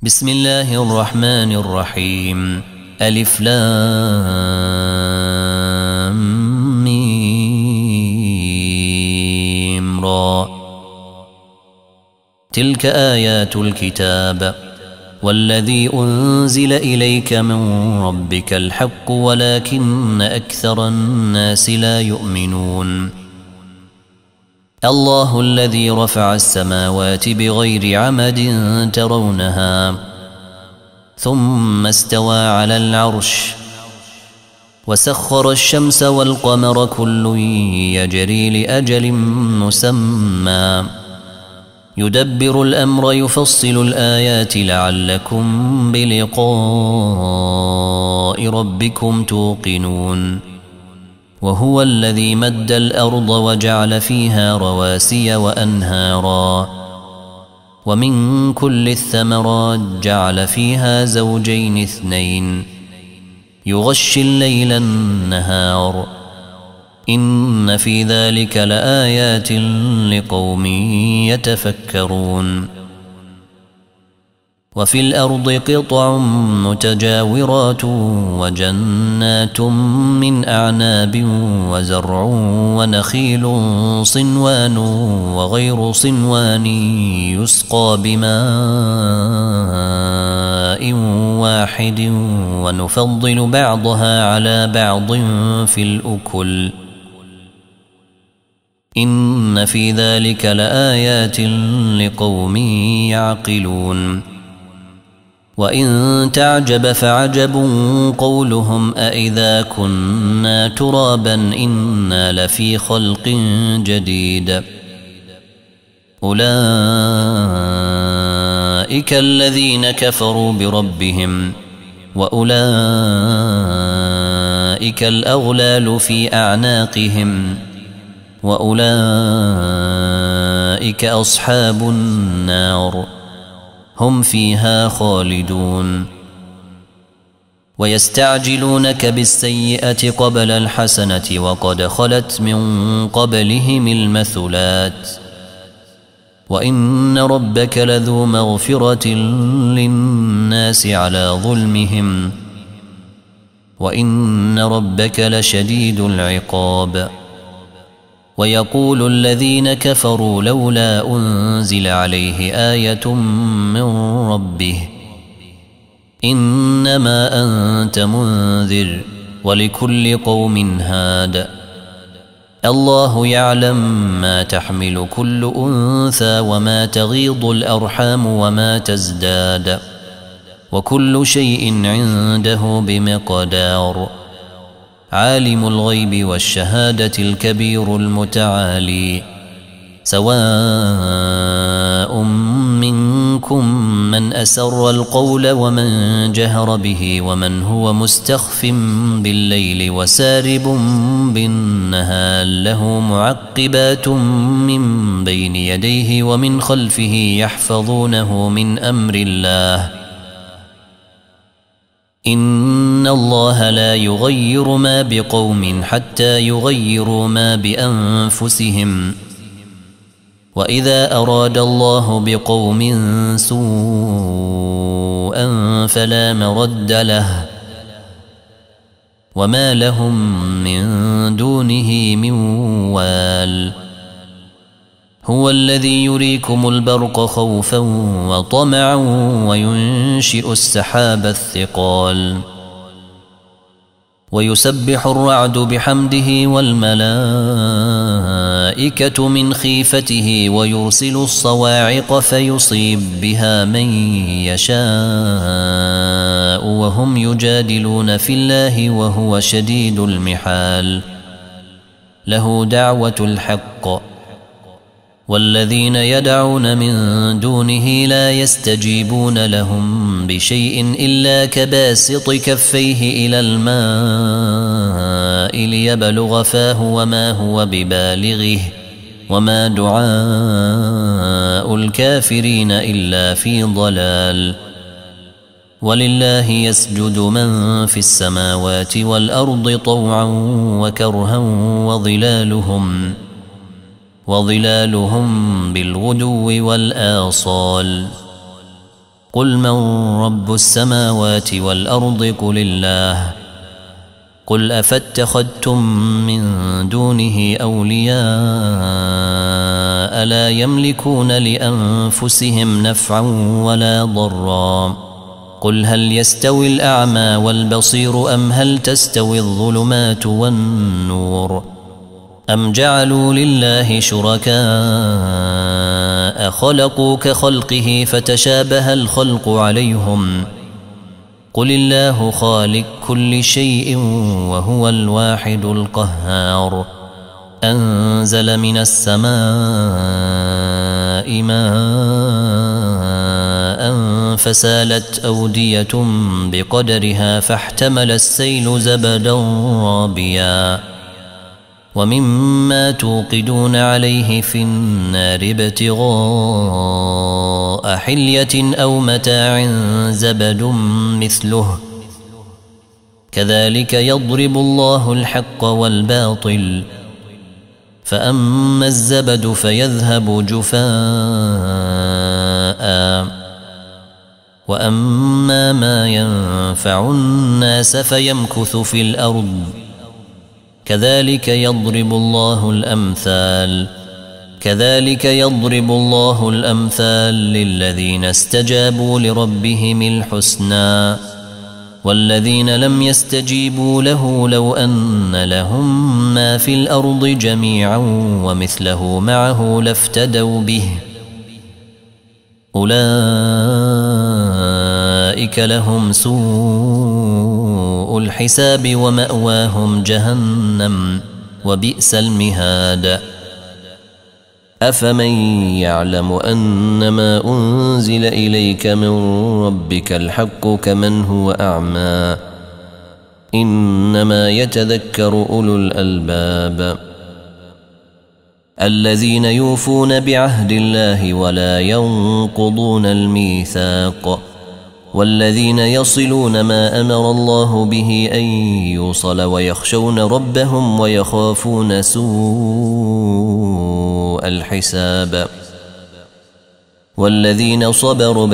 بسم الله الرحمن الرحيم. ألف لام ميم را. تلك آيات الكتاب والذي أنزل إليك من ربك الحق ولكن أكثر الناس لا يؤمنون. الله الذي رفع السماوات بغير عمد ترونها ثم استوى على العرش وسخر الشمس والقمر كل يجري لأجل مسمى يدبر الأمر يفصل الآيات لعلكم بلقاء ربكم توقنون. وهو الذي مد الأرض وجعل فيها رواسي وأنهارا ومن كل الثمرات جعل فيها زوجين اثنين يغشي الليل النهار إن في ذلك لآيات لقوم يتفكرون. وفي الأرض قطع متجاورات وجنات من أعناب وزرع ونخيل صنوان وغير صنوان يسقى بماء واحد ونفضل بعضها على بعض في الأكل إن في ذلك لآيات لقوم يعقلون. وإن تعجب فعجب قولهم أإذا كنا ترابا إنا لفي خلق جديد. أولئك الذين كفروا بربهم وأولئك الأغلال في أعناقهم وأولئك أصحاب النار هم فيها خالدون. ويستعجلونك بالسيئة قبل الحسنة وقد خلت من قبلهم المثلات وإن ربك لذو مغفرة للناس على ظلمهم وإن ربك لشديد العقاب. ويقول الذين كفروا لولا أنزل عليه آية من ربه إنما أنت منذر ولكل قوم هاد. الله يعلم ما تحمل كل أنثى وما تغيض الأرحام وما تزداد وكل شيء عنده بمقدار. عالم الغيب والشهادة الكبير المتعالي. سواء منكم من أسر القول ومن جهر به ومن هو مستخف بالليل وسارب بالنهار له معقبات من بين يديه ومن خلفه يحفظونه من أمر الله. إن الله لا يغير ما بقوم حتى يغيروا ما بأنفسهم وإذا أراد الله بقوم سوءا فلا مرد له وما لهم من دونه من وال. هو الذي يريكم البرق خوفا وطمعا وينشئ السحاب الثقال ويسبح الرعد بحمده والملائكة من خيفته ويرسل الصواعق فيصيب بها من يشاء وهم يجادلون في الله وهو شديد المحال. له دعوة الحق والذين يدعون من دونه لا يستجيبون لهم بشيء إلا كباسط كفيه إلى الماء ليبلغ فاه وما هو ببالغه وما دعاء الكافرين إلا في ضلال. ولله يسجد من في السماوات والأرض طوعا وكرها وظلالهم بالغدو والآصال قل من رب السماوات والأرض قل الله قل أفاتخذتم من دونه أولياء لا يملكون لأنفسهم نفعا ولا ضرا قل هل يستوي الأعمى والبصير أم هل تستوي الظلمات والنور أم جعلوا لله شركاء خلقوا كخلقه فتشابه الخلق عليهم قل الله خالق كل شيء وهو الواحد القهار أنزل من السماء ماء فسالت أودية بقدرها فاحتمل السيل زبدا رابيا ومما توقدون عليه في النار ابتغاء حلية أو متاع زبد مثله كذلك يضرب الله الحق والباطل فأما الزبد فيذهب جفاء وأما ما ينفع الناس فيمكث في الأرض كذلك يضرب الله الأمثال للذين استجابوا لربهم الحسنى والذين لم يستجيبوا له لو أن لهم ما في الأرض جميعا ومثله معه لافتدوا به أولئك لهم سوء الحساب ومأواهم جهنم وبئس المهاد أفمن يعلم أنما أنزل إليك من ربك الحق كمن هو أعمى إنما يتذكر أولو الألباب الذين يوفون بعهد الله ولا ينقضون الميثاق والذين يصلون ما أمر الله به أن يوصل ويخشون ربهم ويخافون سوء الحساب والذين صبروا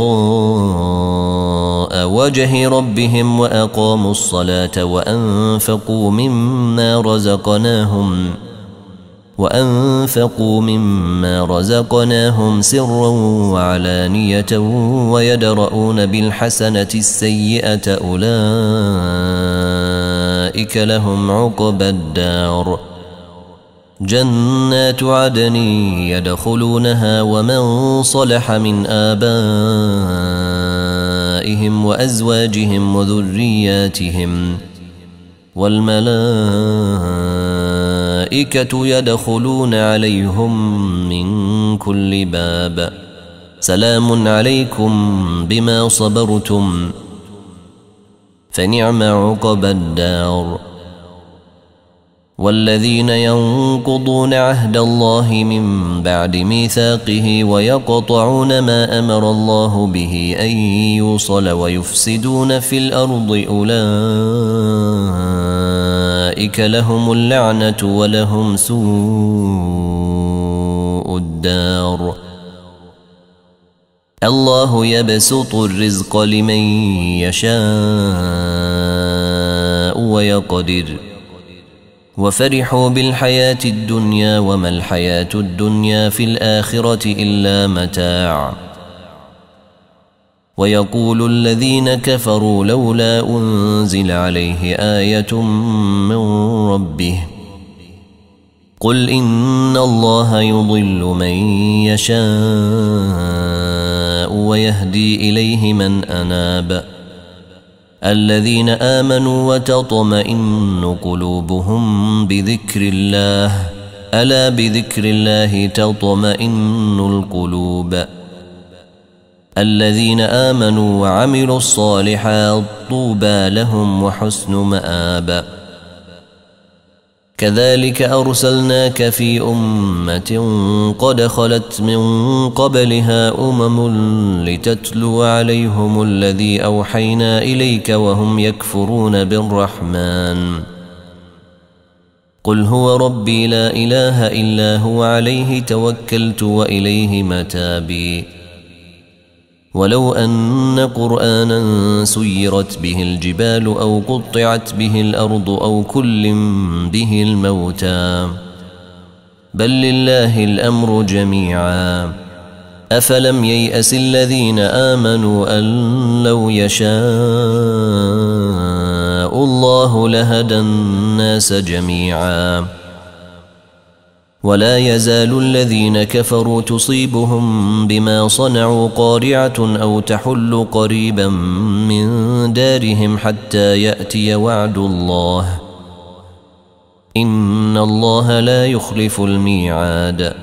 ابتغاء وجه ربهم وأقاموا الصلاة وأنفقوا مما رزقناهم سرا وعلانية ويدرؤون بالحسنة السيئة أولئك لهم عقبى الدار جنات عدن يدخلونها ومن صلح من آبائهم وأزواجهم وذرياتهم والملائكة يدخلون عليهم من كل باب سلام عليكم بما صبرتم فنعم عقبى الدار والذين ينقضون عهد الله من بعد ميثاقه ويقطعون ما أمر الله به أن يوصل ويفسدون في الأرض أولئك لهم اللعنة ولهم سوء الدار الله يبسط الرزق لمن يشاء ويقدر وفرحوا بالحياة الدنيا وما الحياة الدنيا في الآخرة إلا متاع ويقول الذين كفروا لولا أنزل عليه آية من ربه قل إن الله يضل من يشاء ويهدي إليه من أناب الذين آمنوا وتطمئن قلوبهم بذكر الله ألا بذكر الله تطمئن القلوب الذين آمنوا وعملوا الصالحات طوبى لهم وحسن مآب كذلك أرسلناك في أمة قد خلت من قبلها لتتلو عليهم الذي أوحينا إليك وهم يكفرون بالرحمن قل هو ربي لا إله إلا هو عليه توكلت وإليه متابي ولو أن قرآنا سيرت به الجبال أو قطعت به الأرض أو كلم به الموتى بل لله الأمر جميعا أفلم ييأس الذين آمنوا أن لو يشاء الله لهدى الناس جميعا ولا يزال الذين كفروا تصيبهم بما صنعوا قارعة أو تحل قريبا من دارهم حتى يأتي وعد الله إن الله لا يخلف الميعاد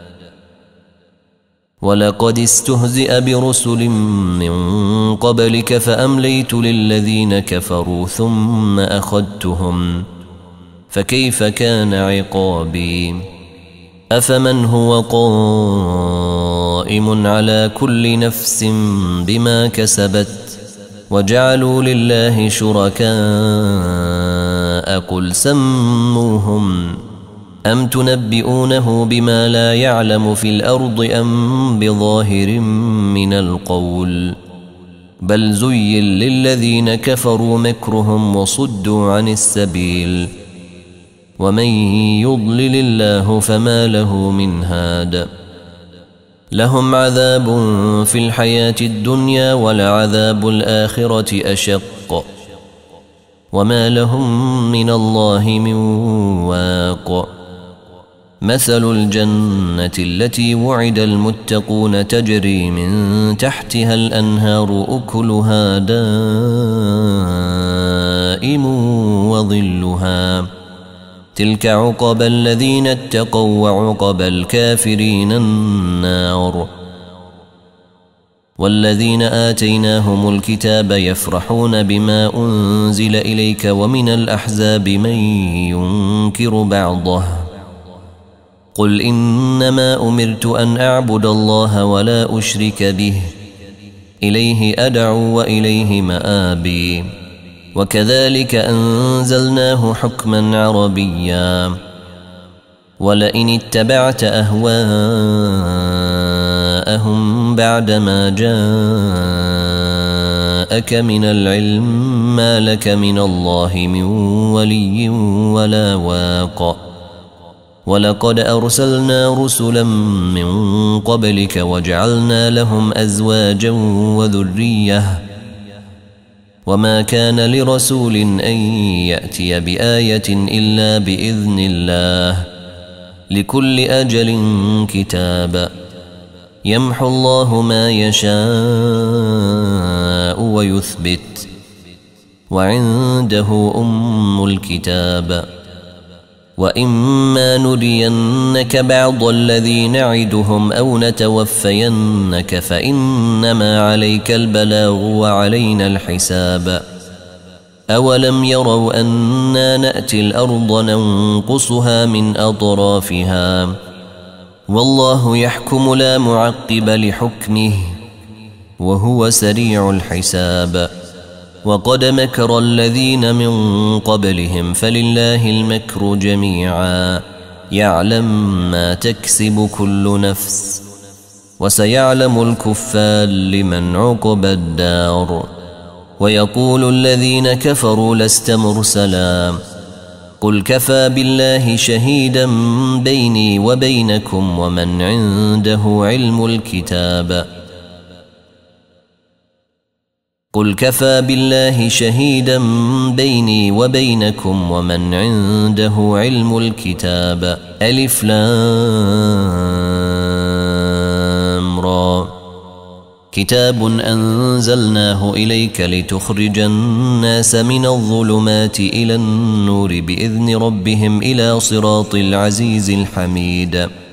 ولقد استهزئ برسل من قبلك فأمليت للذين كفروا ثم أخذتهم فكيف كان عقابي أفمن هو قائم على كل نفس بما كسبت وجعلوا لله شركاء قل سموهم أم تنبئونه بما لا يعلم في الأرض أم بظاهر من القول بل زين للذين كفروا مكرهم وصدوا عن السبيل ومن يضلل الله فما له من هاد لهم عذاب في الحياة الدنيا ولعذاب الآخرة أشق وما لهم من الله من واق مثل الجنة التي وعد المتقون تجري من تحتها الأنهار أكلها دائم وظلها تلك عقبى الذين اتقوا وعقبى الكافرين النار والذين آتيناهم الكتاب يفرحون بما أنزل إليك ومن الأحزاب من ينكر بعضه قل إنما أمرت أن أعبد الله ولا أشرك به إليه أدعو وإليه مآبي وكذلك أنزلناه حكما عربيا ولئن اتبعت أهواءهم بعدما جاءك من العلم ما لك من الله من ولي ولا واق ولقد أرسلنا رسلا من قبلك وجعلنا لهم أزواجا وذرية وما كان لرسول أن يأتي بآية إلا بإذن الله لكل أجل كتاب يمحو الله ما يشاء ويثبت وعنده أم الكتاب وإما نرينك بعض الذي نعدهم أو نتوفينك فإنما عليك البلاغ وعلينا الحساب أولم يروا أنا نأتي الأرض ننقصها من أطرافها والله يحكم لا معقب لحكمه وهو سريع الحساب وقد مكر الذين من قبلهم فلله المكر جميعا يعلم ما تكسب كل نفس وسيعلم الكفار لمن عقب الدار ويقول الذين كفروا لست مرسلا قل كفى بالله شهيدا بيني وبينكم ومن عنده علم الكتاب قل كفى بالله شهيدا بيني وبينكم ومن عنده علم الكتاب ألف لام را كتاب أنزلناه إليك لتخرج الناس من الظلمات إلى النور بإذن ربهم إلى صراط العزيز الحميد